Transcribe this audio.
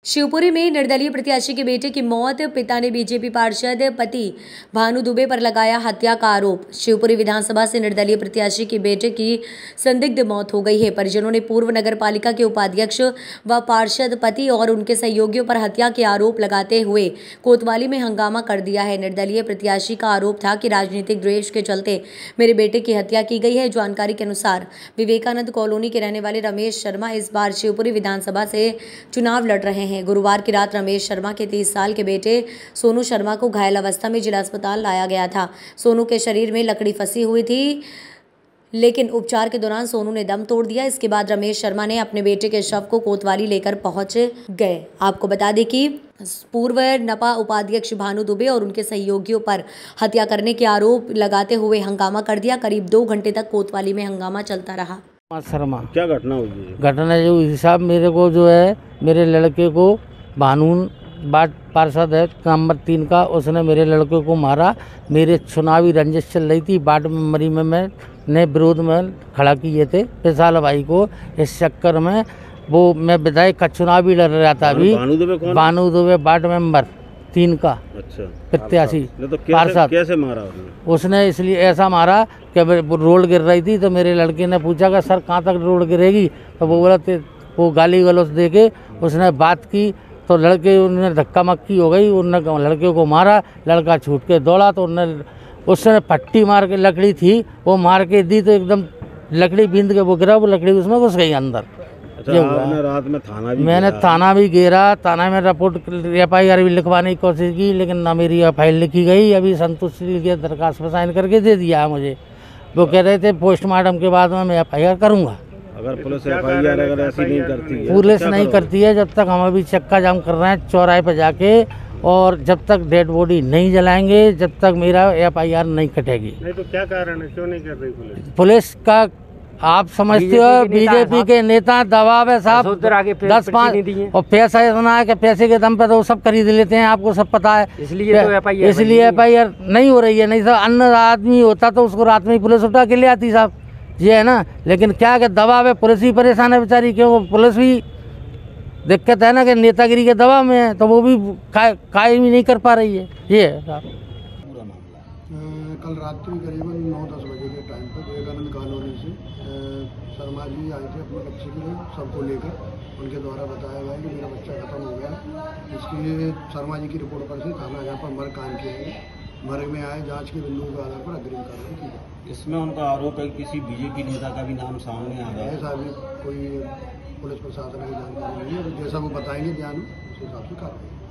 शिवपुरी में निर्दलीय प्रत्याशी के बेटे की मौत, पिता ने बीजेपी पार्षद पति भानु दुबे पर लगाया हत्या का आरोप। शिवपुरी विधानसभा से निर्दलीय प्रत्याशी के बेटे की संदिग्ध मौत हो गई है। परिजनों ने पूर्व नगर पालिका के उपाध्यक्ष व पार्षद पति और उनके सहयोगियों पर हत्या के आरोप लगाते हुए कोतवाली में हंगामा कर दिया है। निर्दलीय प्रत्याशी का आरोप था कि राजनीतिक द्वेष के चलते मेरे बेटे की हत्या की गई है। जानकारी के अनुसार विवेकानंद कॉलोनी के रहने वाले रमेश शर्मा इस बार शिवपुरी विधानसभा से चुनाव लड़ रहे हैं। गुरुवार की रात रमेश शर्मा के 30 साल के बेटे सोनू शर्मा को घायल अवस्था में जिला अस्पताल लाया गया था। सोनू के शरीर में लकड़ी फंसी हुई थी, लेकिन उपचार के दौरान सोनू ने दम तोड़ दिया। इसके बाद रमेश शर्मा ने अपने बेटे के शव को कोतवाली लेकर पहुंच गए। आपको बता दें कि पूर्व नपा उपाध्यक्ष भानु दुबे और उनके सहयोगियों पर हत्या करने के आरोप लगाते हुए हंगामा कर दिया। करीब 2 घंटे तक कोतवाली में हंगामा चलता रहा। शर्मा, क्या घटना हुई है? घटना जो हिसाब मेरे को जो है, मेरे लड़के को भानून बाट पार्षद है नंबर 3 का, उसने मेरे लड़के को मारा। मेरे चुनावी रंजिश चल रही थी, बाट मेंबरी में मैंने विरोध में खड़ा किए थे पेशाल भाई को। इस चक्कर में वो मैं विधायक का चुनाव भी लड़ रहा था। अभी भानु दुबे बाट मेंबर 3 का प्रत्याशी पार्षद। कैसे मारा उसने? इसलिए ऐसा मारा कि रोड गिर रही थी, तो मेरे लड़के ने पूछा कि सर कहाँ तक रोड गिरेगी, तो वो बोला वो गाली गलौज दे के उसने बात की, तो लड़के उन्होंने धक्का मक्की हो गई। उन्होंने लड़के को मारा, लड़का छूट के दौड़ा, तो उसने पट्टी मार के लकड़ी थी वो मार के दी, तो एकदम लकड़ी बींद के वो गिरा, वो लकड़ी उसमें घुस गई अंदर। आपने रात में मैंने थाना भी घेरा, थाना में रिपोर्ट FIR भी लिखवाने की कोशिश की, लेकिन ना मेरी फाइल लिखी गई। अभी संतुष्टि की दरखास्त पर साइन करके दे दिया है मुझे। वो कह रहे थे पोस्टमार्टम के बाद में मैं FIR करूँगा। अगर पुलिस FIR अगर ऐसी नहीं करती है, पुलिस नहीं करती है, जब तक हम अभी चक्का जाम कर रहे हैं चौराहे पर जाके, और जब तक डेड बॉडी नहीं जलाएंगे, जब तक मेरा FIR नहीं कटेगी। नहीं तो क्या कारण है, क्यों नहीं कर रही पुलिस? पुलिस का आप समझते हो, बीजेपी के नेता दबाव है साहब, 10-5 और पैसा इतना है कि पैसे के दम पे तो वो सब खरीद लेते हैं, आपको सब पता है। इसलिए FIR नहीं हो रही है। नहीं साहब, अन्य आदमी होता तो उसको रात में ही पुलिस उठा के ले आती साहब, ये है ना। लेकिन क्या कि दबाव है, पुलिस ही परेशान है बेचारी, क्यों पुलिस भी दिक्कत है ना कि नेतागिरी के दबाव में है, तो वो भी कायम ही नहीं कर पा रही है। ये है साहब। कल रात्रि करीबन 9-10 बजे के टाइम पर विवेकानंद कॉलोनी से शर्मा जी आए थे अपने बच्चे के लिए, सबको लेकर। उनके द्वारा बताया गया कि मेरा बच्चा खत्म हो गया। इसके शर्मा जी की रिपोर्ट पर से थाना यहाँ पर मर्ग कायम किया गया। मर्ग में आए, जांच के बिंदुओं के आधार पर अग्रिम कार्रवाई की गई। इसमें उनका आरोप है कि किसी बीजेपी नेता का भी नाम सामने आ गया है। ऐसा भी कोई पुलिस प्रशासन की जानकारी नहीं है, तो जैसा वो बताएंगे ध्यान उस हिसाब से कार्रवाई।